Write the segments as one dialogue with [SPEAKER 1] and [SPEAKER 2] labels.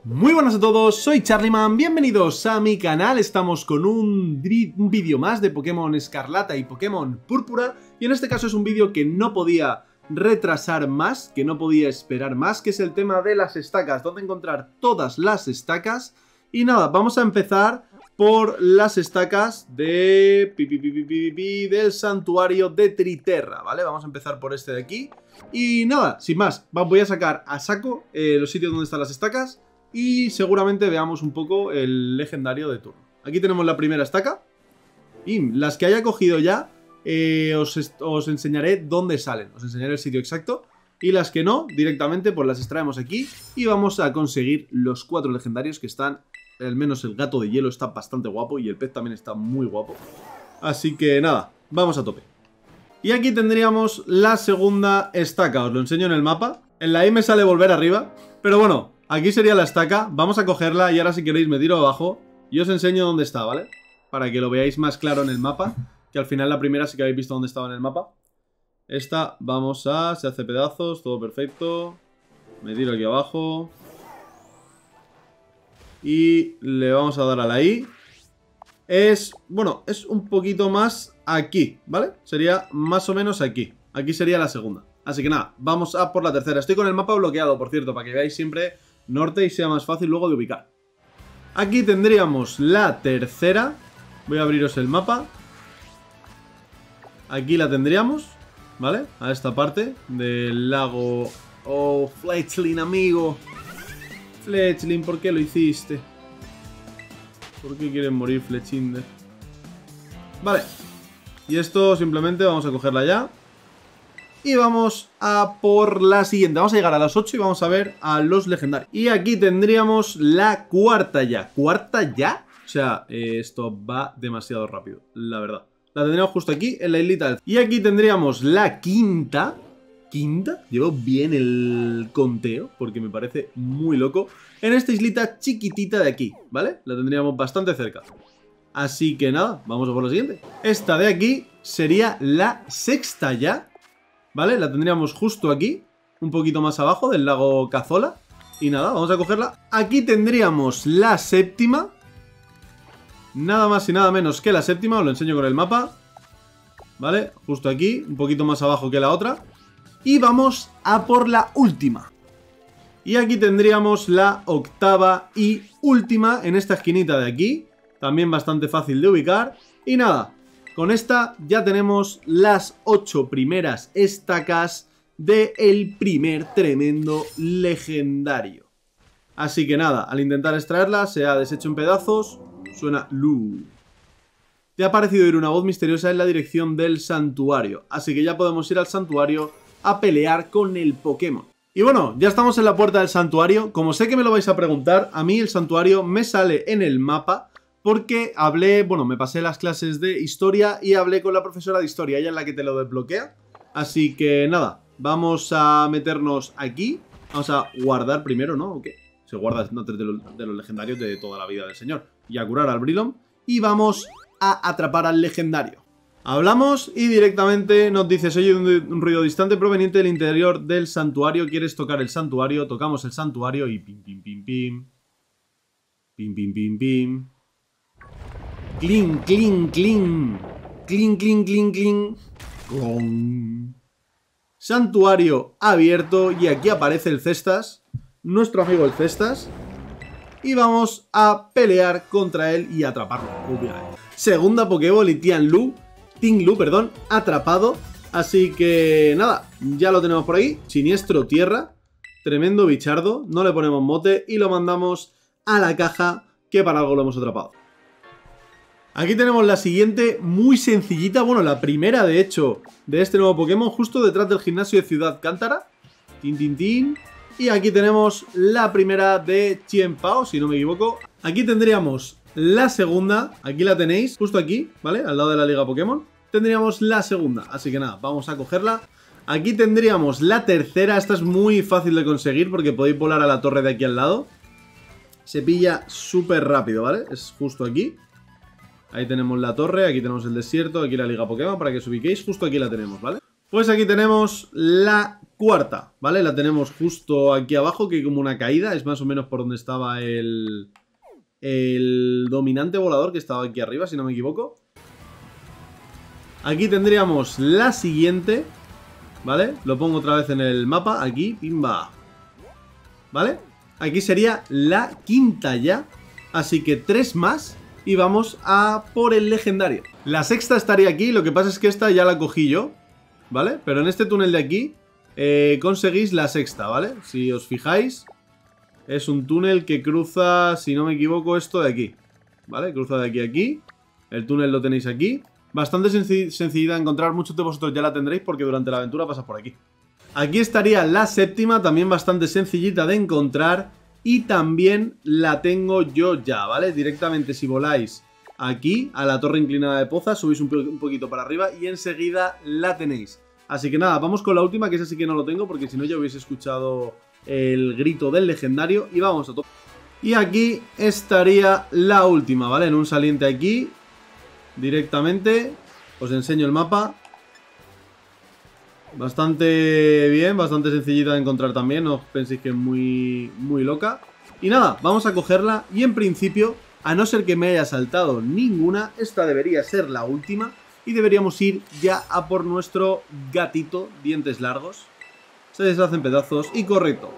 [SPEAKER 1] Muy buenas a todos, soy Charlyman, bienvenidos a mi canal. Estamos con un vídeo más de Pokémon Escarlata y Pokémon Púrpura. Y en este caso es un vídeo que no podía retrasar más, que no podía esperar más, que es el tema de las estacas, dónde encontrar todas las estacas. Y nada, vamos a empezar por las estacas de del santuario de Triterra, ¿vale? Vamos a empezar por este de aquí. Y nada, sin más, voy a sacar a saco los sitios donde están las estacas y seguramente veamos un poco el legendario de turno. Aquí tenemos la primera estaca y las que haya cogido ya os enseñaré dónde salen, os enseñaré el sitio exacto. Y las que no, directamente pues las extraemos aquí y vamos a conseguir los 4 legendarios que están. Al menos el gato de hielo está bastante guapo y el pez también está muy guapo. Así que nada, vamos a tope. Y aquí tendríamos la segunda estaca, os lo enseño en el mapa. En la I me sale volver arriba, pero bueno, aquí sería la estaca. Vamos a cogerla y ahora si queréis me tiro abajo y os enseño dónde está, ¿vale? Para que lo veáis más claro en el mapa, que al final la primera sí que habéis visto dónde estaba en el mapa. Esta, vamos a... se hace pedazos, todo perfecto. Me tiro aquí abajo y le vamos a dar a la I. Es, bueno, es un poquito más aquí, ¿vale? Sería más o menos aquí. Aquí sería la segunda. Así que nada, vamos a por la tercera. Estoy con el mapa bloqueado, por cierto, para que veáis siempre norte y sea más fácil luego de ubicar. Aquí tendríamos la tercera. Voy a abriros el mapa. Aquí la tendríamos, ¿vale? A esta parte del lago. Oh, Fletchling, amigo. Fletchling, ¿por qué lo hiciste? ¿Por qué quieren morir, Fletchinder? Vale. Y esto simplemente vamos a cogerla ya. Y vamos a por la siguiente. Vamos a llegar a las 8 y vamos a ver a los legendarios. Y aquí tendríamos la cuarta ya. ¿Cuarta ya? O sea, esto va demasiado rápido, la verdad. La tendríamos justo aquí, en la islita. Y aquí tendríamos la quinta. ¿Quinta? Llevo bien el conteo, porque me parece muy loco. En esta islita chiquitita de aquí, ¿vale? La tendríamos bastante cerca. Así que nada, vamos a por la siguiente. Esta de aquí sería la sexta ya, ¿vale? La tendríamos justo aquí, un poquito más abajo del lago Cazola. Y nada, vamos a cogerla. Aquí tendríamos la séptima. Nada más y nada menos que la séptima, os lo enseño con el mapa. ¿Vale? Justo aquí, un poquito más abajo que la otra. Y vamos a por la última. Y aquí tendríamos la octava y última en esta esquinita de aquí. También bastante fácil de ubicar. Y nada, con esta ya tenemos las 8 primeras estacas del primer tremendo legendario. Así que nada, al intentar extraerla se ha deshecho en pedazos. Suena Lu. Te ha parecido oír una voz misteriosa en la dirección del santuario. Así que ya podemos ir al santuario a pelear con el Pokémon. Y bueno, ya estamos en la puerta del santuario. Como sé que me lo vais a preguntar, a mí el santuario me sale en el mapa porque hablé, bueno, me pasé las clases de historia y hablé con la profesora de historia, ella es la que te lo desbloquea. Así que nada, vamos a meternos aquí. Vamos a guardar primero, ¿no? ¿O qué? Se guarda notas de los legendarios de toda la vida del señor. Y a curar al Brilon. Y vamos a atrapar al legendario. Hablamos y directamente nos dice: se oye un ruido distante proveniente del interior del santuario. ¿Quieres tocar el santuario? Tocamos el santuario y pim, pim, pim, pim. Pim, pim, pim, pim. Cling, cling, cling. Cling, cling, cling, cling. Clon. Santuario abierto y aquí aparece el Cestas, nuestro amigo el Cestas. Y vamos a pelear contra él y atraparlo, obviamente. Segunda Pokéball y Ting Lu, perdón, atrapado. Así que nada, ya lo tenemos por ahí. Siniestro Tierra, tremendo bichardo. No le ponemos mote y lo mandamos a la caja, que para algo lo hemos atrapado. Aquí tenemos la siguiente, muy sencillita. Bueno, la primera de hecho de este nuevo Pokémon, justo detrás del gimnasio de Ciudad Cántara. Tin, tin, tin. Y aquí tenemos la primera de Chien-Pao, si no me equivoco. Aquí tendríamos la segunda, aquí la tenéis, justo aquí, ¿vale? Al lado de la Liga Pokémon. Tendríamos la segunda, así que nada, vamos a cogerla. Aquí tendríamos la tercera, esta es muy fácil de conseguir porque podéis volar a la torre de aquí al lado. Se pilla súper rápido, ¿vale? Es justo aquí. Ahí tenemos la torre, aquí tenemos el desierto, aquí la Liga Pokémon, para que os ubiquéis, justo aquí la tenemos, ¿vale? Pues aquí tenemos la cuarta, ¿vale? La tenemos justo aquí abajo, que hay como una caída. Es más o menos por donde estaba el dominante volador, que estaba aquí arriba, si no me equivoco. Aquí tendríamos la siguiente, ¿vale? Lo pongo otra vez en el mapa, aquí, pimba. ¿Vale? Aquí sería la quinta ya. Así que 3 más y vamos a por el legendario. La sexta estaría aquí, lo que pasa es que esta ya la cogí yo, ¿vale? Pero en este túnel de aquí conseguís la sexta, ¿vale? Si os fijáis, es un túnel que cruza, si no me equivoco, esto de aquí, ¿vale? Cruza de aquí a aquí. El túnel lo tenéis aquí. Bastante sencillita de encontrar, muchos de vosotros ya la tendréis porque durante la aventura pasas por aquí. Aquí estaría la séptima, también bastante sencillita de encontrar. Y también la tengo yo ya, ¿vale? Directamente si voláis aquí a la torre inclinada de Poza, subís un poquito para arriba y enseguida la tenéis. Así que nada, vamos con la última, que esa sí que no lo tengo porque si no ya hubiese escuchado el grito del legendario. Y vamos a tope. Y aquí estaría la última, ¿vale? En un saliente aquí, directamente, os enseño el mapa. Bastante bien, bastante sencillita de encontrar también, no os penséis que es muy loca. Y nada, vamos a cogerla y en principio, a no ser que me haya saltado ninguna, esta debería ser la última. Y deberíamos ir ya a por nuestro gatito, dientes largos. Se deshace en pedazos y correcto.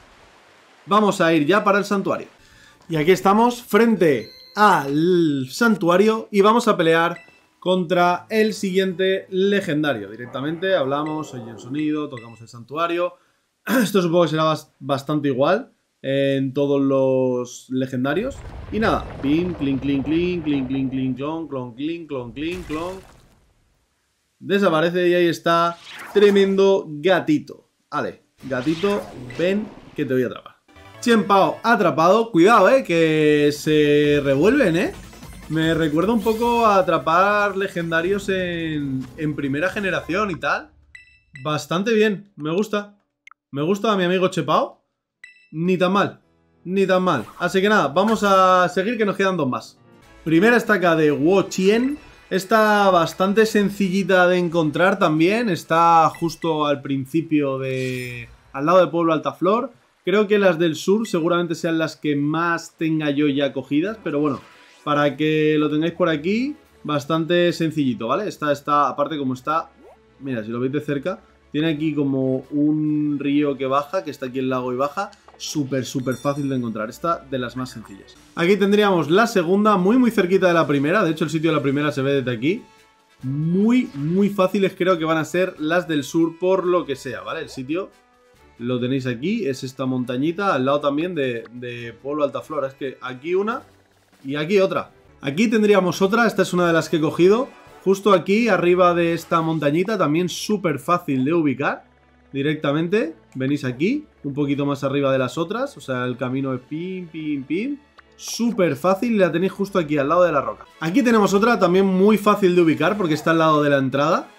[SPEAKER 1] Vamos a ir ya para el santuario. Y aquí estamos frente al santuario y vamos a pelear contra el siguiente legendario. Directamente hablamos, oye el sonido, tocamos el santuario. Esto supongo que será bastante igual en todos los legendarios. Y nada, pim, clink, clink, clink, clink, clink, clink, clon, clon, clink, clon, clink, clon. Desaparece y ahí está tremendo gatito. Vale, gatito, ven que te voy a atrapar. Chien Pao atrapado. Cuidado, que se revuelven, Me recuerda un poco a atrapar legendarios en primera generación y tal. Bastante bien, me gusta. Me gusta a mi amigo Chepao. Ni tan mal, ni tan mal. Así que nada, vamos a seguir que nos quedan 2 más. Primera estaca de Wo-Chien. Está bastante sencillita de encontrar también. Está justo al principio al lado del pueblo Altaflor. Creo que las del sur seguramente sean las que más tenga yo ya cogidas. Pero bueno, para que lo tengáis por aquí, bastante sencillito, ¿vale? Está, aparte como está, mira, si lo veis de cerca, tiene aquí como un río que baja, que está aquí el lago y baja. Súper fácil de encontrar. Esta de las más sencillas. Aquí tendríamos la segunda, muy cerquita de la primera. De hecho el sitio de la primera se ve desde aquí. Muy fáciles creo que van a ser las del sur por lo que sea, ¿vale? El sitio lo tenéis aquí, es esta montañita, al lado también de Pueblo Altaflor. Es que aquí una y aquí otra. Aquí tendríamos otra, esta es una de las que he cogido. Justo aquí, arriba de esta montañita, también súper fácil de ubicar. Directamente, venís aquí, un poquito más arriba de las otras. O sea, el camino es pim. Súper fácil, la tenéis justo aquí, al lado de la roca. Aquí tenemos otra, también muy fácil de ubicar, porque está al lado de la entrada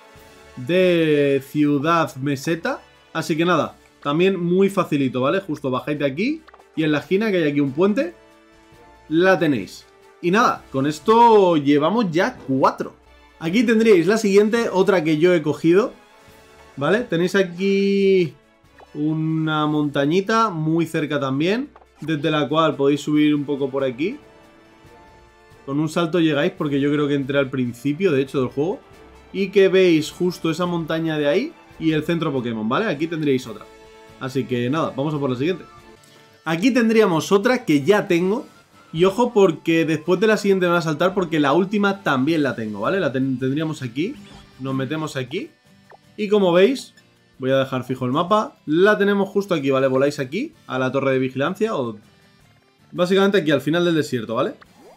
[SPEAKER 1] de Ciudad Meseta. Así que nada, también muy facilito, ¿vale? Justo bajáis de aquí y en la esquina, que hay aquí un puente, la tenéis. Y nada, con esto llevamos ya 4. Aquí tendríais la siguiente, otra que yo he cogido, ¿vale? Tenéis aquí una montañita muy cerca también, desde la cual podéis subir un poco por aquí. Con un salto llegáis, porque yo creo que entré al principio, de hecho, del juego. Y que veis justo esa montaña de ahí y el centro Pokémon, ¿vale? Aquí tendríais otra. Así que nada, vamos a por la siguiente. Aquí tendríamos otra que ya tengo. Y ojo porque después de la siguiente me va a saltar porque la última también la tengo, ¿vale? La tendríamos aquí. Nos metemos aquí. Y como veis, voy a dejar fijo el mapa. La tenemos justo aquí, ¿vale? Voláis aquí, a la torre de vigilancia. O básicamente aquí, al final del desierto, ¿vale?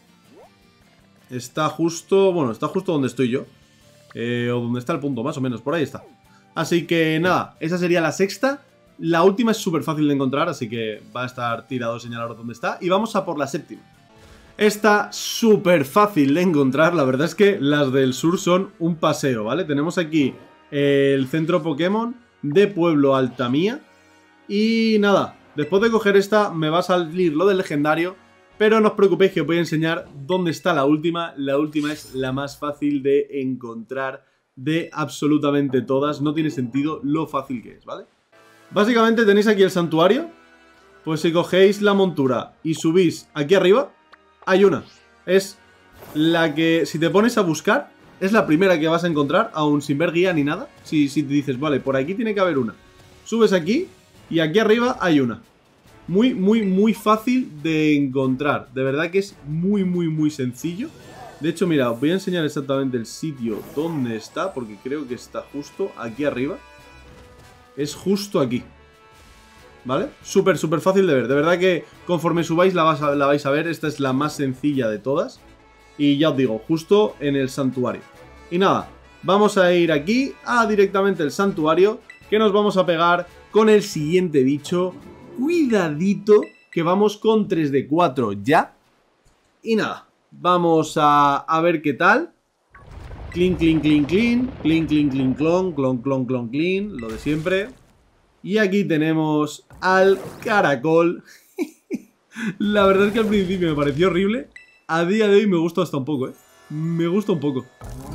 [SPEAKER 1] Está justo... Bueno, está justo donde estoy yo. O donde está el punto, más o menos. Por ahí está. Así que nada, esa sería la sexta. La última es súper fácil de encontrar, así que va a estar tirado señalaros dónde está. Y vamos a por la séptima. Esta súper fácil de encontrar. La verdad es que las del sur son un paseo, ¿vale? Tenemos aquí el centro Pokémon de Pueblo Altamía. Y nada, después de coger esta me va a salir lo del legendario. Pero no os preocupéis que os voy a enseñar dónde está la última. La última es la más fácil de encontrar de absolutamente todas. No tiene sentido lo fácil que es, ¿vale? Básicamente tenéis aquí el santuario. Pues si cogéis la montura y subís aquí arriba, hay una. Es la que, si te pones a buscar, es la primera que vas a encontrar, aún sin ver guía ni nada. Si te dices, vale, por aquí tiene que haber una. Subes aquí y aquí arriba hay una. Muy, muy, muy fácil de encontrar. De verdad que es muy, muy, muy sencillo. De hecho, mira, os voy a enseñar exactamente el sitio donde está, porque creo que está justo aquí arriba. Es justo aquí. ¿Vale? Súper, súper fácil de ver. De verdad que conforme subáis la vais a ver. Esta es la más sencilla de todas. Y ya os digo, justo en el santuario. Y nada, vamos a ir aquí a directamente el santuario, que nos vamos a pegar con el siguiente bicho. Cuidadito, que vamos con 3 de 4 ya. Y nada, vamos a ver qué tal. Clean, clean, clean, clean. Clean, clean, clean, clon, clon, clon, clon, clean. Lo de siempre. Y aquí tenemos al caracol. La verdad es que al principio me pareció horrible. A día de hoy me gusta hasta un poco, ¿eh? Me gusta un poco.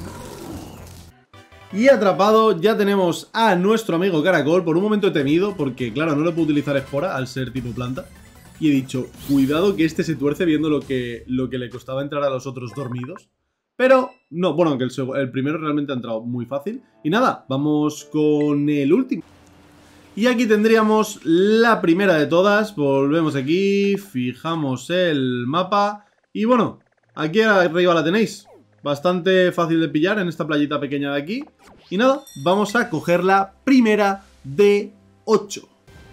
[SPEAKER 1] Y atrapado ya tenemos a nuestro amigo caracol. Por un momento he temido, porque claro, no le puedo utilizar espora al ser tipo planta. Y he dicho, cuidado que este se tuerce viendo lo que le costaba entrar a los otros dormidos. Pero no, bueno, aunque el primero realmente ha entrado muy fácil. Y nada, vamos con el último. Y aquí tendríamos la primera de todas. Volvemos aquí, fijamos el mapa. Y bueno, aquí arriba la tenéis. Bastante fácil de pillar en esta playita pequeña de aquí. Y nada, vamos a coger la primera de 8.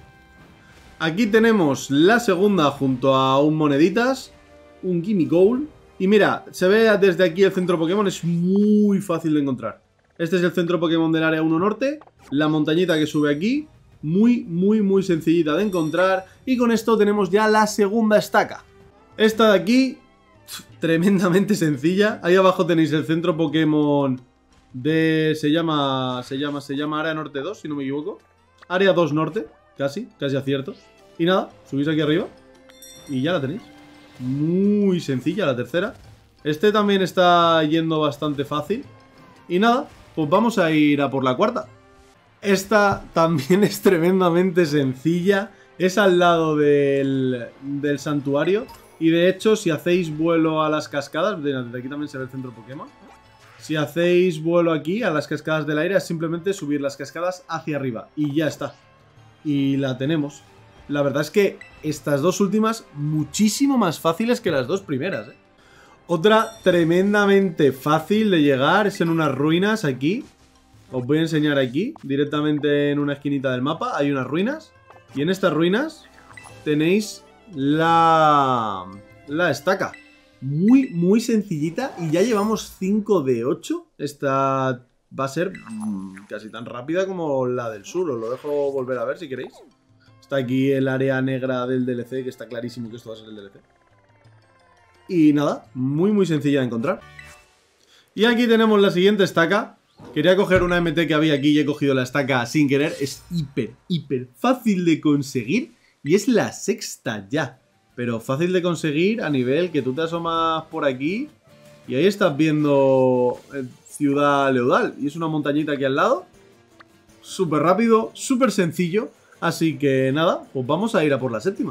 [SPEAKER 1] Aquí tenemos la segunda junto a un moneditas, un Gimme Goal. Y mira, se ve desde aquí el centro Pokémon, es muy fácil de encontrar. Este es el centro Pokémon del área 1 norte, la montañita que sube aquí. Muy, muy, muy sencillita de encontrar. Y con esto tenemos ya la segunda estaca. Esta de aquí, tremendamente sencilla. Ahí abajo tenéis el centro Pokémon de... Se llama Área Norte 2, si no me equivoco. Área 2 Norte, casi acierto. Y nada, subís aquí arriba y ya la tenéis. Muy sencilla la tercera. Este también está yendo bastante fácil. Y nada, pues vamos a ir a por la cuarta. Esta también es tremendamente sencilla. Es al lado del santuario. Y de hecho, si hacéis vuelo a las cascadas, desde aquí también se ve el centro Pokémon. Si hacéis vuelo aquí a las cascadas del aire, es simplemente subir las cascadas hacia arriba. Y ya está. Y la tenemos. La verdad es que estas dos últimas, muchísimo más fáciles que las dos primeras, ¿eh? Otra tremendamente fácil de llegar es en unas ruinas aquí. Os voy a enseñar aquí, directamente en una esquinita del mapa, hay unas ruinas. Y en estas ruinas tenéis la estaca. Muy, muy sencillita y ya llevamos 5 de 8. Esta va a ser casi tan rápida como la del sur. Os lo dejo volver a ver si queréis. Está aquí el área negra del DLC, que está clarísimo que esto va a ser el DLC. Y nada, muy, muy sencilla de encontrar. Y aquí tenemos la siguiente estaca. Quería coger una MT que había aquí y he cogido la estaca sin querer. Es hiper fácil de conseguir. Y es la sexta ya. Pero fácil de conseguir a nivel que tú te asomas por aquí y ahí estás viendo Ciudad Leudal. Y es una montañita aquí al lado. Súper rápido, súper sencillo. Así que nada, pues vamos a ir a por la séptima.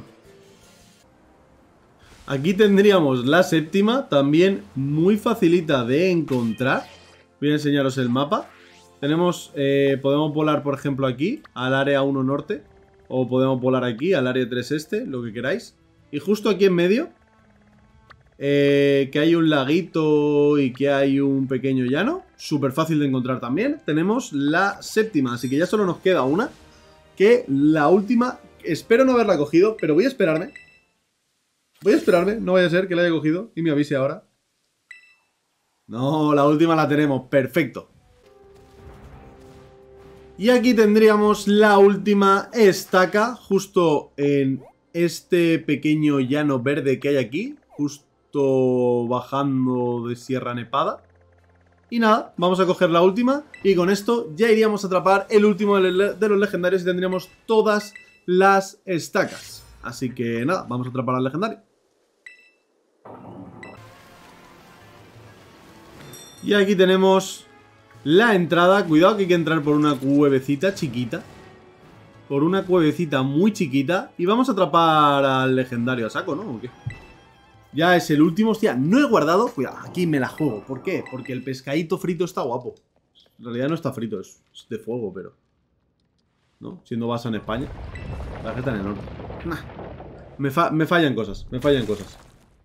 [SPEAKER 1] Aquí tendríamos la séptima, también muy facilita de encontrar. Voy a enseñaros el mapa. Tenemos, podemos volar por ejemplo aquí, al área 1 norte. O podemos volar aquí, al área 3 este, lo que queráis. Y justo aquí en medio, que hay un laguito y que hay un pequeño llano. Súper fácil de encontrar también. Tenemos la séptima, así que ya solo nos queda una. Que la última, espero no haberla cogido, pero voy a esperarme. No vaya a ser que la haya cogido y me avise ahora. No, la última la tenemos, perfecto. Y aquí tendríamos la última estaca, justo en este pequeño llano verde que hay aquí, justo bajando de Sierra Nevada. Y nada, vamos a coger la última y con esto ya iríamos a atrapar el último de los legendarios y tendríamos todas las estacas. Así que nada, vamos a atrapar al legendario. Y aquí tenemos la entrada. Cuidado que hay que entrar por una cuevecita chiquita. por una cuevecita muy chiquita y vamos a atrapar al legendario a saco, ¿no? ¿O qué? Ya es el último. Hostia, no he guardado. Cuidado, aquí me la juego. ¿Por qué? Porque el pescadito frito está guapo. En realidad no está frito, es de fuego, pero... ¿no? Siendo base en España. La gente en el norte. Nah. Me fallan cosas, me fallan cosas.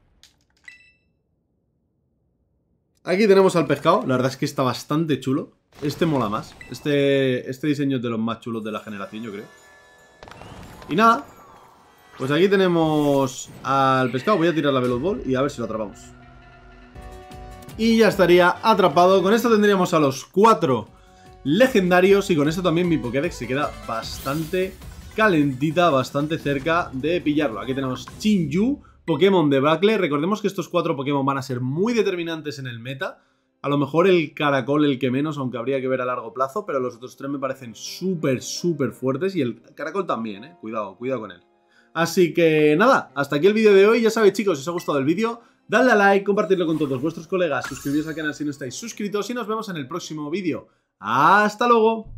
[SPEAKER 1] Aquí tenemos al pescado. La verdad es que está bastante chulo. Este mola más. Este diseño es de los más chulos de la generación, yo creo. Y nada. Pues aquí tenemos al pescado. Voy a tirar la Veloz Ball y a ver si lo atrapamos. Y ya estaría atrapado. Con esto tendríamos a los 4 legendarios. Y con esto también mi Pokédex se queda bastante calentita, bastante cerca de pillarlo. Aquí tenemos Chinju, Pokémon de Bracle. Recordemos que estos 4 Pokémon van a ser muy determinantes en el meta. A lo mejor el caracol el que menos, aunque habría que ver a largo plazo. Pero los otros 3 me parecen súper, súper fuertes. Y el caracol también, cuidado con él. Así que nada, hasta aquí el vídeo de hoy. Ya sabéis, chicos, si os ha gustado el vídeo, dadle a like, compartidlo con todos vuestros colegas, suscribiros al canal si no estáis suscritos y nos vemos en el próximo vídeo. ¡Hasta luego!